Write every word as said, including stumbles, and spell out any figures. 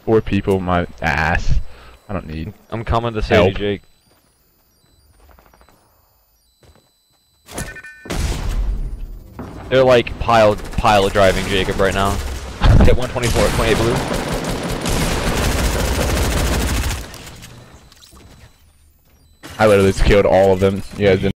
Four people, my ass. I don't need. I'm coming to save Help. you, Jake. They're like pile pile driving Jacob right now. Hit one twenty-four, twenty-eight blue. I literally just killed all of them. You guys didn't.